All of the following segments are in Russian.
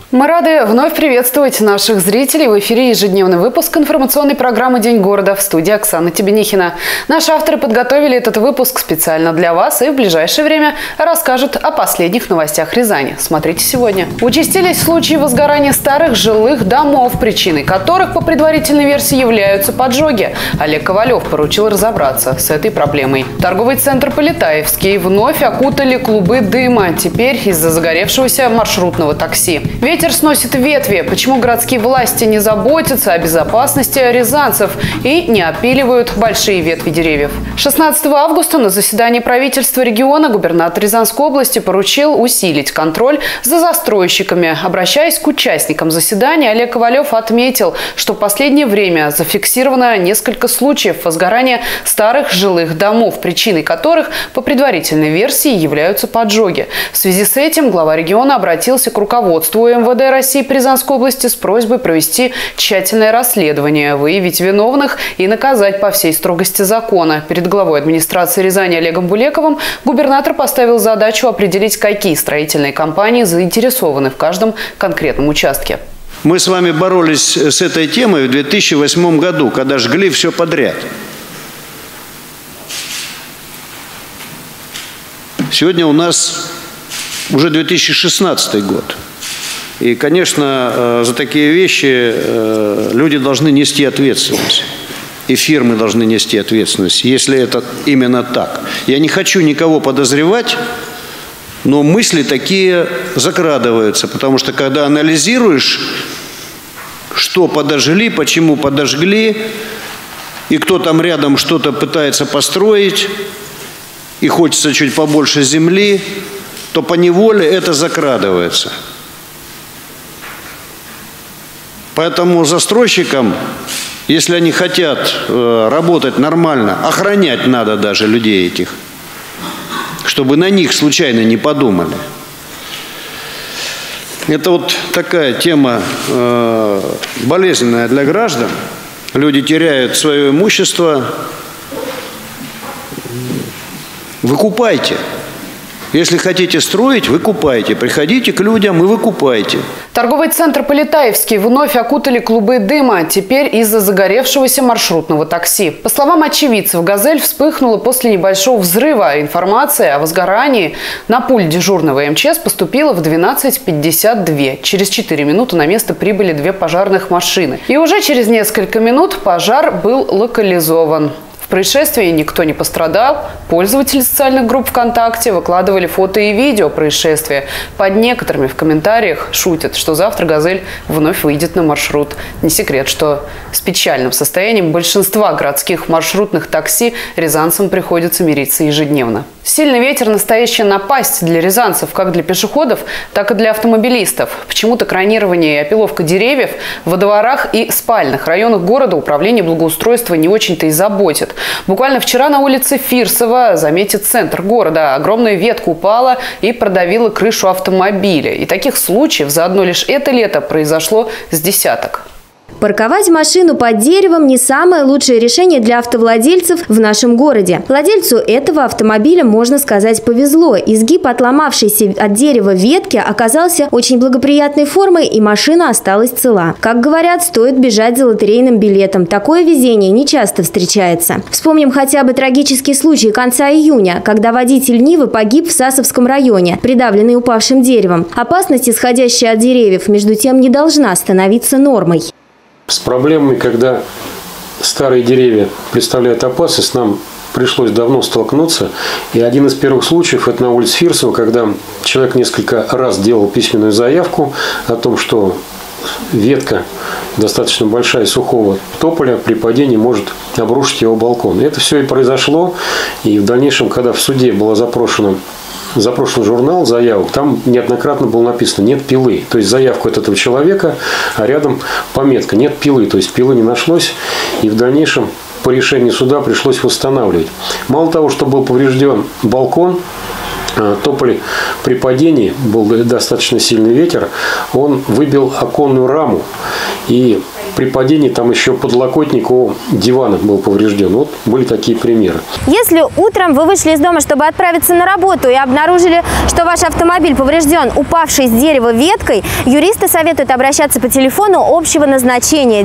Мы рады вновь приветствовать наших зрителей. В эфире ежедневный выпуск информационной программы «День города», в студии Оксана Тебенихина. Наши авторы подготовили этот выпуск специально для вас и в ближайшее время расскажут о последних новостях Рязани. Смотрите сегодня. Участились случаи возгорания старых жилых домов, причиной которых по предварительной версии являются поджоги. Олег Ковалев поручил разобраться с этой проблемой. Торговый центр Полетаевский вновь окутали клубы дыма. Теперь из-за загоревшегося маршрутного такси. Ветер сносит ветви. Почему городские власти не заботятся о безопасности рязанцев и не опиливают большие ветви деревьев? 16 августа на заседании правительства региона губернатор Рязанской области поручил усилить контроль за застройщиками. Обращаясь к участникам заседания, Олег Ковалев отметил, что в последнее время зафиксировано несколько случаев возгорания старых жилых домов, причиной которых по предварительной версии являются поджоги. В связи с этим глава региона обратился к руководству МВД России по Рязанской области с просьбой провести тщательное расследование, выявить виновных и наказать по всей строгости закона. Перед главой администрации Рязани Олегом Булековым губернатор поставил задачу определить, какие строительные компании заинтересованы в каждом конкретном участке. Мы с вами боролись с этой темой в 2008 году, когда жгли все подряд. Сегодня у нас уже 2016 год. И, конечно, за такие вещи люди должны нести ответственность. И фирмы должны нести ответственность, если это именно так. Я не хочу никого подозревать, но мысли такие закрадываются. Потому что, когда анализируешь, что подожгли, почему подожгли, и кто там рядом что-то пытается построить, и хочется чуть побольше земли, то поневоле это закрадывается. Поэтому застройщикам, если они хотят работать нормально, охранять надо даже людей этих, чтобы на них случайно не подумали. Это вот такая тема болезненная для граждан. Люди теряют свое имущество. Выкупайте. Если хотите строить, выкупайте. Приходите к людям и выкупайте. Торговый центр Полетаевский вновь окутали клубы дыма, теперь из-за загоревшегося маршрутного такси. По словам очевидцев, «Газель» вспыхнула после небольшого взрыва. Информация о возгорании на пульт дежурного МЧС поступила в 12:52. Через 4 минуты на место прибыли 2 пожарных машины. И уже через несколько минут пожар был локализован. В происшествии никто не пострадал. Пользователи социальных групп ВКонтакте выкладывали фото и видео происшествия. Под некоторыми в комментариях шутят, что завтра «Газель» вновь выйдет на маршрут. Не секрет, что с печальным состоянием большинства городских маршрутных такси рязанцам приходится мириться ежедневно. Сильный ветер – настоящая напасть для рязанцев, как для пешеходов, так и для автомобилистов. Почему-то кронирование и опиловка деревьев во дворах и спальных районах города управление благоустройства не очень-то и заботит. Буквально вчера на улице Фирсова, заметьте, центр города, огромная ветка упала и продавила крышу автомобиля. И таких случаев за одно лишь это лето произошло с десяток. Парковать машину под деревом – не самое лучшее решение для автовладельцев в нашем городе. Владельцу этого автомобиля, можно сказать, повезло. Изгиб отломавшейся от дерева ветки оказался очень благоприятной формой, и машина осталась цела. Как говорят, стоит бежать за лотерейным билетом. Такое везение не часто встречается. Вспомним хотя бы трагический случай конца июня, когда водитель Нивы погиб в Сасовском районе, придавленный упавшим деревом. Опасность, исходящая от деревьев, между тем не должна становиться нормой. С проблемой, когда старые деревья представляют опасность, нам пришлось давно столкнуться. И один из первых случаев – это на улице Фирсова, когда человек несколько раз делал письменную заявку о том, что ветка достаточно большая сухого тополя при падении может обрушить его балкон. И это все и произошло. И в дальнейшем, когда в суде было запрошен журнал заявок, там неоднократно было написано «нет пилы». То есть заявку от этого человека, а рядом пометка «нет пилы». То есть пилы не нашлось, и в дальнейшем по решению суда пришлось восстанавливать. Мало того, что был поврежден балкон, тополь при падении, был достаточно сильный ветер, он выбил оконную раму. И при падении там еще подлокотник у дивана был поврежден. Вот были такие примеры. Если утром вы вышли из дома, чтобы отправиться на работу и обнаружили, что ваш автомобиль поврежден упавшей с дерева веткой, юристы советуют обращаться по телефону общего назначения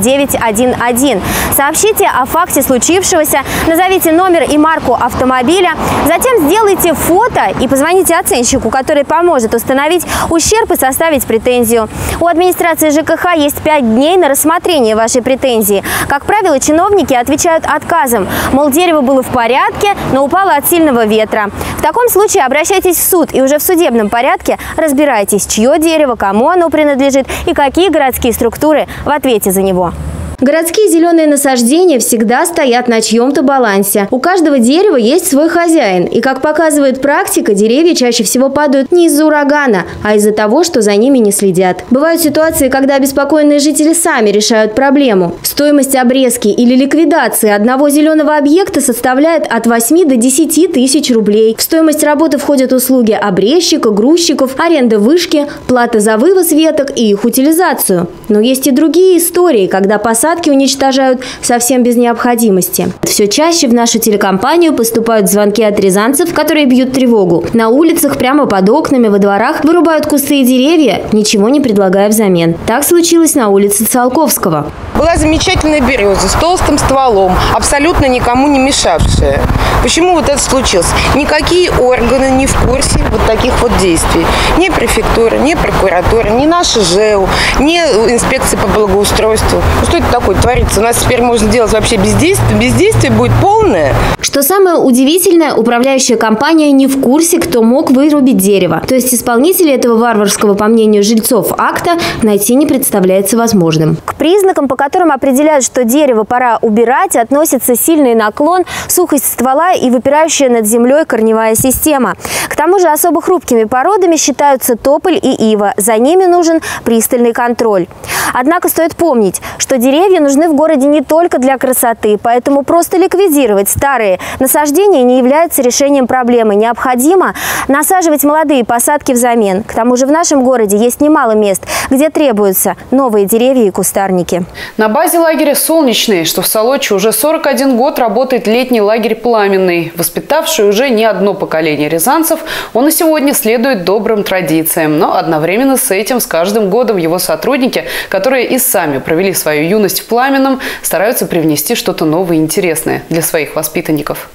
911. Сообщите о факте случившегося, назовите номер и марку автомобиля, затем сделайте фото и позвоните оценщику, который поможет установить ущерб и составить претензию. У администрации ЖКХ есть 5 дней на рассмотрение вашей претензии. Как правило, чиновники отвечают отказом. Мол, дерево было в порядке, но упало от сильного ветра. В таком случае обращайтесь в суд и уже в судебном порядке разбирайтесь, чье дерево, кому оно принадлежит и какие городские структуры в ответе за него. Городские зеленые насаждения всегда стоят на чьем-то балансе. У каждого дерева есть свой хозяин. И, как показывает практика, деревья чаще всего падают не из-за урагана, а из-за того, что за ними не следят. Бывают ситуации, когда обеспокоенные жители сами решают проблему. Стоимость обрезки или ликвидации одного зеленого объекта составляет от 8 до 10 тысяч рублей. В стоимость работы входят услуги обрезчика, грузчиков, аренда вышки, плата за вывоз веток и их утилизацию. Но есть и другие истории, когда посадки уничтожают совсем без необходимости. Все чаще в нашу телекомпанию поступают звонки от рязанцев, которые бьют тревогу. На улицах, прямо под окнами, во дворах вырубают кусты и деревья, ничего не предлагая взамен. Так случилось на улице Циолковского. Была замечательная береза с толстым стволом, абсолютно никому не мешавшая. Почему вот это случилось? Никакие органы не в курсе вот таких вот действий. Ни префектура, ни прокуратура, ни наша ЖЭУ, ни инспекция по благоустройству. Что это такое творится? У нас теперь можно делать вообще бездействие. Бездействие будет полное. Что самое удивительное, управляющая компания не в курсе, кто мог вырубить дерево. То есть исполнителей этого варварского, по мнению жильцов, акта найти не представляется возможным. К признакам, по которым определяют, что дерево пора убирать, относятся сильный наклон, сухость ствола и выпирающая над землей корневая система. К тому же особо хрупкими породами считаются тополь и ива. За ними нужен пристальный контроль. Однако стоит помнить, что деревья нужны в городе не только для красоты, поэтому просто ликвидировать старые насаждения не является решением проблемы. Необходимо насаживать молодые посадки взамен. К тому же в нашем городе есть немало мест, где требуются новые деревья и кустарники. На базе лагеря «Солнечный», что в Солочи, уже 41 год работает летний лагерь «Пламенный». Воспитавший уже не одно поколение рязанцев, он и сегодня следует добрым традициям. Но одновременно с этим с каждым годом его сотрудники, которые и сами провели свою юность в Пламенном, стараются привнести что-то новое и интересное для своих воспитанников.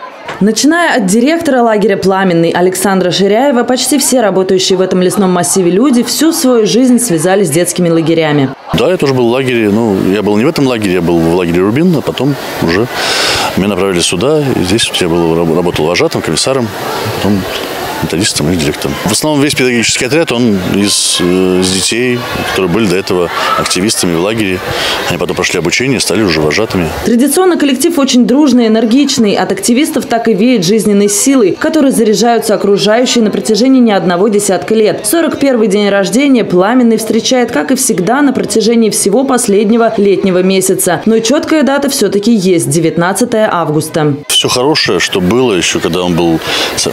Начиная от директора лагеря «Пламенный» Александра Ширяева, почти все работающие в этом лесном массиве люди всю свою жизнь связали с детскими лагерями. Да, я тоже был в лагере. Я был не в этом лагере, я был в лагере «Рубин», а потом уже меня направили сюда. И здесь я работал вожатым, комиссаром, потом методистом и директором. В основном весь педагогический отряд, он из детей, которые были до этого активистами в лагере. Они потом прошли обучение, стали уже вожатыми. Традиционно коллектив очень дружный, энергичный. От активистов так и веет жизненной силой, которой заряжаются окружающие на протяжении не одного десятка лет. 41-й день рождения «Пламенный» встречает, как и всегда, на протяжении всего последнего летнего месяца. Но четкая дата все-таки есть – 19 августа. Все хорошее, что было еще, когда он был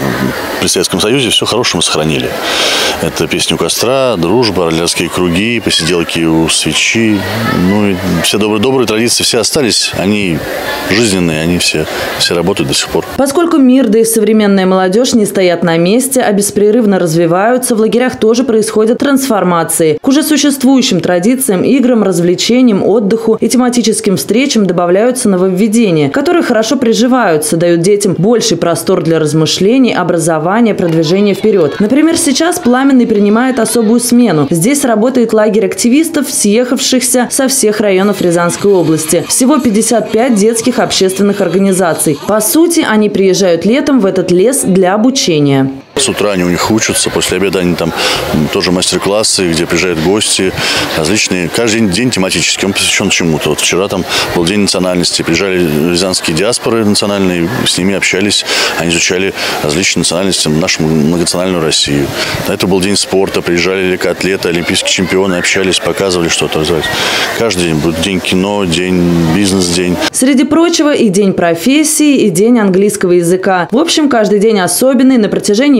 при Советском Союзе, все хорошее мы сохранили. Это песни у костра, дружба, орлярские круги, посиделки у свечи. И все добрые традиции все остались. Они жизненные, они все работают до сих пор. Поскольку мир, да и современная молодежь не стоят на месте, а беспрерывно развиваются, в лагерях тоже происходят трансформации. К уже существующим традициям, играм, развлечениям, отдыху и тематическим встречам добавляются нововведения, которые хорошо приживаются, дают детям больший простор для размышлений, образования, продвижения вперед. Например, сейчас «Пламенный» принимает особую смену. Здесь работает лагерь активистов, съехавшихся со всех районов Рязанской области. Всего 55 детских общественных организаций. По сути, они приезжают летом в этот лес для обучения. С утра они у них учатся, после обеда они там тоже мастер-классы, где приезжают гости различные. Каждый день тематический, он посвящен чему-то. Вот вчера там был день национальности, приезжали рязанские диаспоры национальные, с ними общались, они изучали различные национальности, нашу многонациональную Россию. Это был день спорта, приезжали легкоатлеты, олимпийские чемпионы, общались, показывали что-то. Каждый день будет день кино, день бизнес-день. Среди прочего и день профессии, и день английского языка. В общем, каждый день особенный на протяжении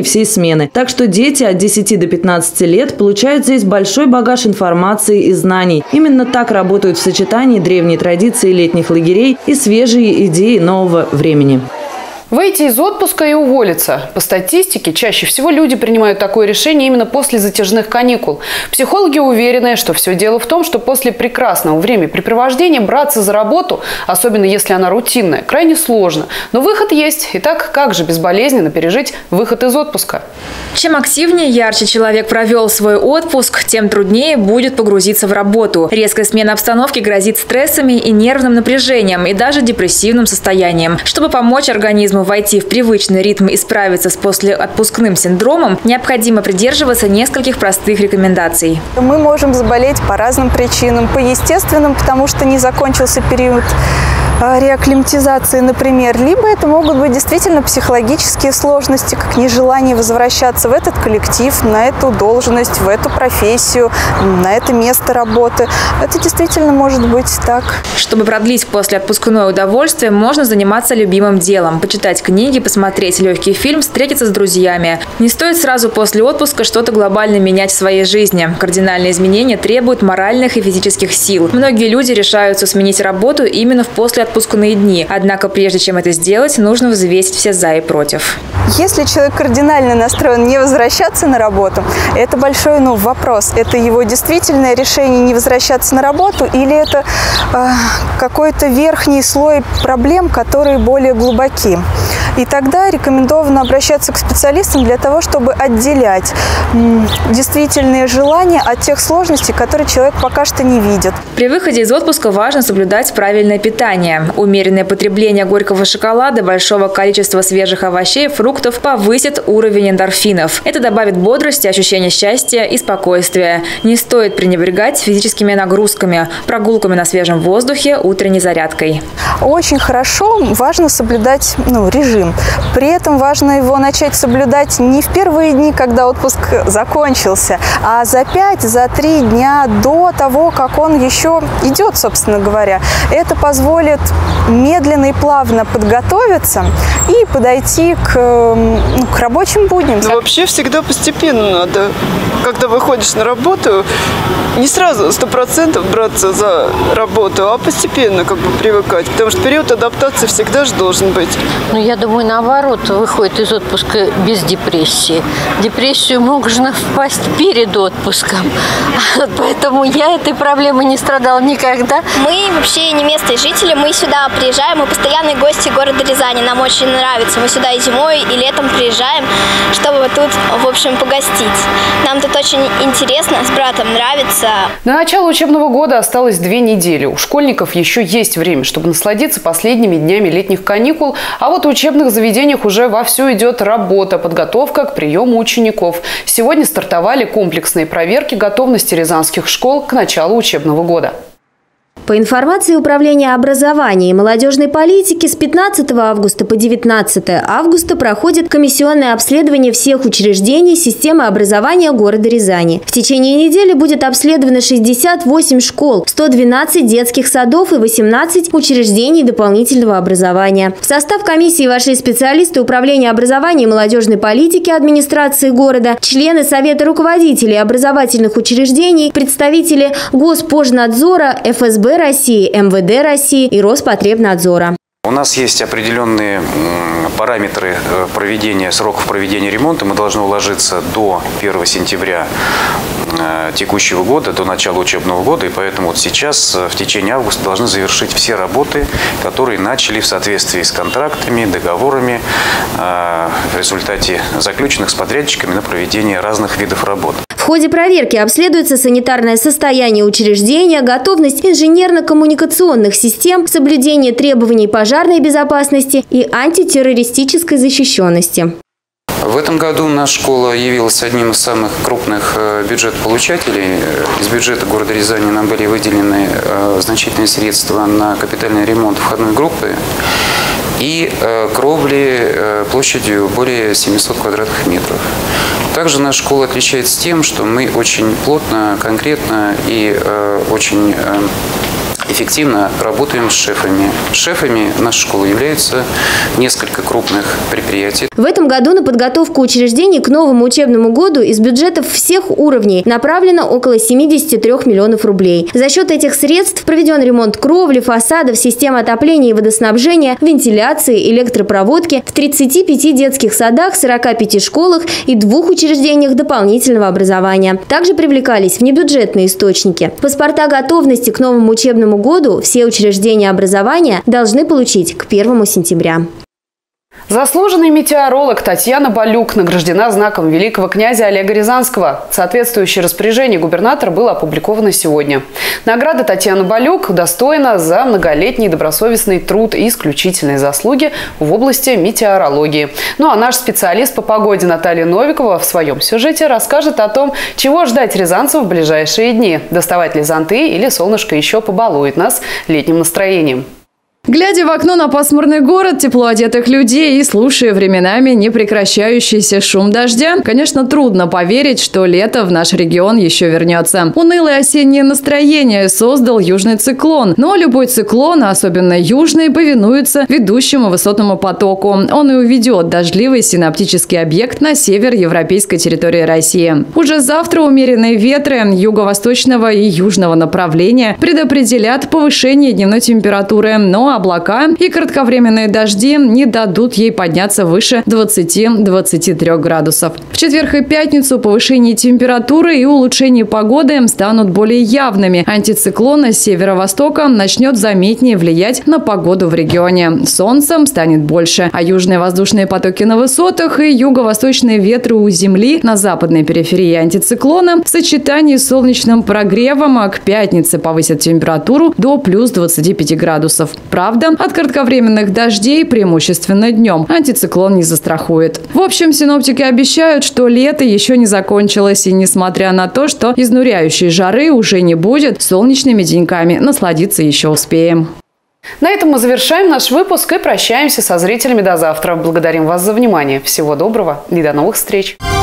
всей смены. Так что дети от 10 до 15 лет получают здесь большой багаж информации и знаний. Именно так работают в сочетании древние традиции летних лагерей и свежие идеи нового времени. Выйти из отпуска и уволиться. По статистике, чаще всего люди принимают такое решение именно после затяжных каникул. Психологи уверены, что все дело в том, что после прекрасного времяпрепровождения браться за работу, особенно если она рутинная, крайне сложно. Но выход есть. Итак, как же безболезненно пережить выход из отпуска? Чем активнее, ярче человек провел свой отпуск, тем труднее будет погрузиться в работу. Резкая смена обстановки грозит стрессами и нервным напряжением, и даже депрессивным состоянием. Чтобы помочь организму войти в привычный ритм и справиться с послеотпускным синдромом, необходимо придерживаться нескольких простых рекомендаций. Мы можем заболеть по разным причинам. По естественным, потому что не закончился период реакклиматизации, например. Либо это могут быть действительно психологические сложности, как нежелание возвращаться в этот коллектив, на эту должность, в эту профессию, на это место работы. Это действительно может быть так. Чтобы продлить послеотпускное удовольствие, можно заниматься любимым делом, почитать книги, посмотреть легкий фильм, встретиться с друзьями. Не стоит сразу после отпуска что-то глобально менять в своей жизни. Кардинальные изменения требуют моральных и физических сил. Многие люди решаются сменить работу именно в послеотпускные дни. Однако, прежде чем это сделать, нужно взвесить все «за» и «против». Если человек кардинально настроен не возвращаться на работу, это большой вопрос. Это его действительное решение не возвращаться на работу или это какой-то верхний слой проблем, которые более глубоки. И тогда рекомендовано обращаться к специалистам для того, чтобы отделять действительные желания от тех сложностей, которые человек пока что не видит. При выходе из отпуска важно соблюдать правильное питание. Умеренное потребление горького шоколада, большого количества свежих овощей и фруктов повысит уровень эндорфинов. Это добавит бодрости, ощущения счастья и спокойствия. Не стоит пренебрегать физическими нагрузками, прогулками на свежем воздухе, утренней зарядкой. Очень хорошо, важно соблюдать режим. При этом важно его начать соблюдать не в первые дни, когда отпуск закончился, а за 3 дня до того, как он еще идет, собственно говоря. Это позволит медленно и плавно подготовиться и подойти к рабочим будням. Вообще всегда постепенно надо. Когда выходишь на работу, не сразу 100% браться за работу, а постепенно привыкать. Потому что период адаптации всегда же должен быть. Я думаю, наоборот, выходит из отпуска без депрессии. В депрессию можно впасть перед отпуском. Поэтому я этой проблемой не страдала никогда. Мы вообще не местные жители, мы сюда приезжаем, мы постоянные гости города Рязани. Нам очень нравится. Мы сюда и зимой, и летом приезжаем, чтобы тут, в общем, погостить. Нам тут очень интересно, с братом нравится. До начала учебного года осталось 2 недели. У школьников еще есть время, чтобы насладиться последними днями летних каникул, а вот в учебных заведениях уже вовсю идет работа, подготовка к приему учеников. Сегодня стартовали комплексные проверки готовности рязанских школ к началу учебного года. По информации Управления образования и молодежной политики, с 15 августа по 19 августа проходит комиссионное обследование всех учреждений системы образования города Рязани. В течение недели будет обследовано 68 школ, 112 детских садов и 18 учреждений дополнительного образования. В состав комиссии вошли специалисты Управления образования и молодежной политики администрации города, члены Совета руководителей образовательных учреждений, представители Госпожнадзора, ФСБ России, МВД России и Роспотребнадзора. У нас есть определенные параметры сроков проведения ремонта. Мы должны уложиться до 1 сентября текущего года, до начала учебного года. И поэтому сейчас, в течение августа, должны завершить все работы, которые начали в соответствии с контрактами, договорами, в результате заключенных с подрядчиками на проведение разных видов работ. В ходе проверки обследуется санитарное состояние учреждения, готовность инженерно-коммуникационных систем, соблюдение требований пожарной безопасности и антитеррористической защищенности. В этом году наша школа явилась одним из самых крупных бюджетополучателей. Из бюджета города Рязани нам были выделены значительные средства на капитальный ремонт входной группы и кровли площадью более 700 квадратных метров. Также наша школа отличается тем, что мы очень плотно, конкретно и очень эффективно работаем с шефами. Шефами нашей школы являются несколько крупных предприятий. В этом году на подготовку учреждений к новому учебному году из бюджетов всех уровней направлено около 73 миллионов рублей. За счет этих средств проведен ремонт кровли, фасадов, системы отопления и водоснабжения, вентиляции, электропроводки в 35 детских садах, 45 школах и 2 учреждениях дополнительного образования. Также привлекались внебюджетные источники. Паспорта готовности к новому учебному году все учреждения образования должны получить к 1 сентября. Заслуженный метеоролог Татьяна Балюк награждена знаком великого князя Олега Рязанского. Соответствующее распоряжение губернатора было опубликовано сегодня. Награда Татьяны Балюк удостоена за многолетний добросовестный труд и исключительные заслуги в области метеорологии. Ну а наш специалист по погоде Наталья Новикова в своем сюжете расскажет о том, чего ждать рязанцев в ближайшие дни. Доставать ли зонты или солнышко еще побалует нас летним настроением. Глядя в окно на пасмурный город, тепло одетых людей и слушая временами непрекращающийся шум дождя, конечно, трудно поверить, что лето в наш регион еще вернется. Унылое осеннее настроение создал южный циклон. Но любой циклон, а особенно южный, повинуется ведущему высотному потоку. Он и уведет дождливый синоптический объект на север европейской территории России. Уже завтра умеренные ветры юго-восточного и южного направления предопределят повышение дневной температуры, но облака и кратковременные дожди не дадут ей подняться выше 20-23 градусов. В четверг и пятницу повышение температуры и улучшение погоды станут более явными. Антициклон с северо-востока начнет заметнее влиять на погоду в регионе. Солнцем станет больше, а южные воздушные потоки на высотах и юго-восточные ветры у земли на западной периферии антициклона в сочетании с солнечным прогревом к пятнице повысят температуру до плюс 25 градусов. Правда, от кратковременных дождей преимущественно днем антициклон не застрахует. В общем, синоптики обещают, что лето еще не закончилось. И несмотря на то, что изнуряющей жары уже не будет, солнечными деньками насладиться еще успеем. На этом мы завершаем наш выпуск и прощаемся со зрителями до завтра. Благодарим вас за внимание. Всего доброго и до новых встреч.